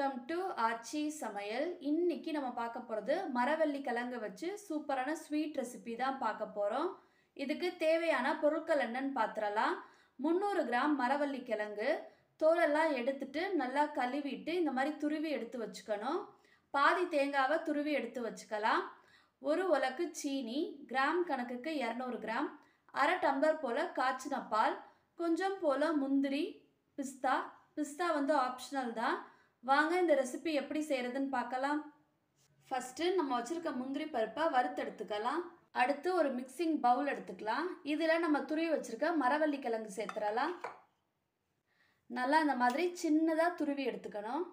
Welcome to ஆச்சி சமையல். இன்னைக்கு நம்ம பார்க்க போகிறது மரவள்ளி கிழங்கு வச்சு சூப்பரான ஸ்வீட் ரெசிபி தான் பார்க்க போகிறோம். இதுக்கு தேவையான பொருட்கள் என்னன்னு பார்த்துடலாம். 300 கிராம் மரவள்ளி கிழங்கு தோலெல்லாம் எடுத்துட்டு நல்லா கழுவிட்டு இந்த மாதிரி துருவி எடுத்து வச்சுக்கணும். பாதி தேங்காவை துருவி எடுத்து வச்சுக்கலாம். ஒரு உலக்கு சீனி, கிராம் கணக்குக்கு 200 கிராம், அரை டம்ளர் போல் காய்ச்சின பால், கொஞ்சம் போல் முந்திரி, பிஸ்தா வந்து ஆப்ஷனல் தான். வாங்க இந்த ரெசிபி எப்படி செய்கிறதுன்னு பார்க்கலாம். ஃபஸ்ட்டு நம்ம வச்சுருக்க முந்திரி பருப்பை வறுத்தெடுத்துக்கலாம். அடுத்து ஒரு மிக்சிங் பவுல் எடுத்துக்கலாம். இதில் நம்ம துருவி வச்சுருக்க மரவள்ளி கிழங்கு சேர்த்துடலாம். நல்லா இந்த மாதிரி சின்னதாக துருவி எடுத்துக்கணும்.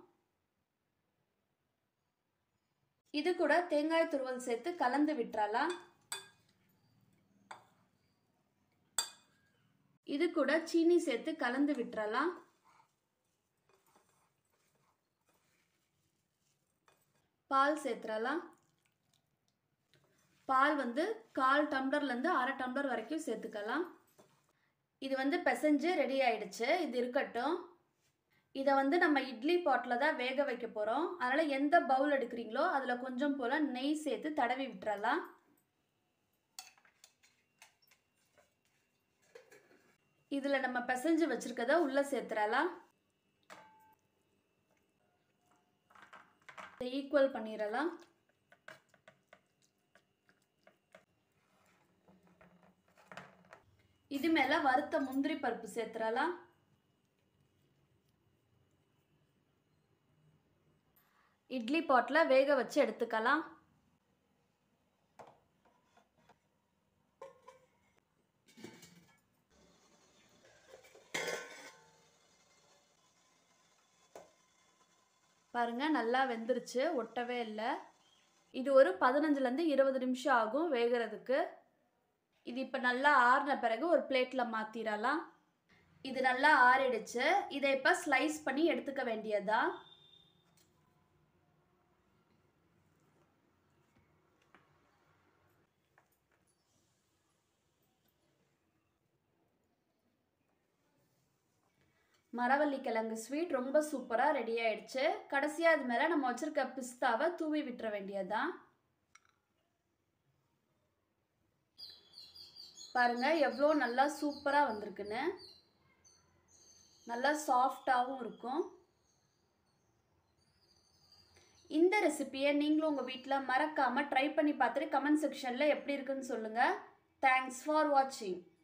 இது கூட தேங்காய் துருவல் சேர்த்து கலந்து விட்டுறலாம். இது கூட சீனி சேர்த்து கலந்து விட்டுறலாம். பால் சேர்த்துடலாம். பால் வந்து 1/4 டம்ளர்லேருந்து அரை டம்ளர் வரைக்கும் சேர்த்துக்கலாம். இது வந்து பிசைஞ்சு ரெடி ஆயிடுச்சு. இது இருக்கட்டும். இதை வந்து நம்ம இட்லி பாட்டில் தான் வேக வைக்க போகிறோம். அதனால் எந்த பவுல் எடுக்கிறீங்களோ அதில் கொஞ்சம் போல் நெய் சேர்த்து தடவி விட்டுறலாம். இதில் நம்ம பிசைஞ்சு வச்சுருக்கதை உள்ளே சேர்த்துடலாம். ஈக்குவல் பண்ணிடலாம். இது மேலே வறுத்த முந்திரி பருப்பு சேர்த்துடலாம். இட்லி பாட்டில் வேக வச்சு எடுத்துக்கலாம். பாருங்க, நல்லா வெந்துருச்சு, ஒட்டவே இல்லை. இது ஒரு 15லேருந்து 20 நிமிஷம் ஆகும் வேகிறதுக்கு. இது இப்போ நல்லா ஆறின பிறகு ஒரு பிளேட்டில் மாற்றிடலாம். இது நல்லா ஆறிடுச்சு. இதை இப்போ ஸ்லைஸ் பண்ணி எடுத்துக்க வேண்டியதா. மரவள்ளி கிழங்கு ஸ்வீட் ரொம்ப சூப்பராக ரெடி ஆயிடுச்சு. கடைசியாக இது மேலே நம்ம வச்சுருக்க பிஸ்தாவை தூவி விட்டுற வேண்டியதுதான். பாருங்கள் எவ்வளோ நல்லா சூப்பராக வந்திருக்குன்னு. நல்லா சாஃப்டாகவும் இருக்கும். இந்த ரெசிபியை நீங்களும் உங்கள் வீட்டில் மறக்காமல் ட்ரை பண்ணி பார்த்துட்டு கமெண்ட் செக்ஷனில் எப்படி இருக்குன்னு சொல்லுங்கள். தேங்க்ஸ் ஃபார் வாட்சிங்.